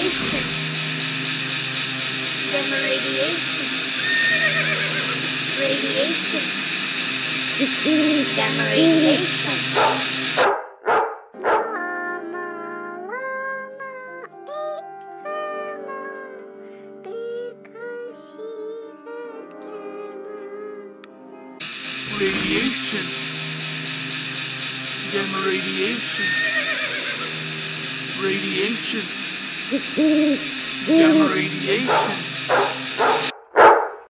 radiation. Gamma radiation. Radiation. Gamma radiation. Radiation. Gamma radiation. Radiation. Gamma radiation.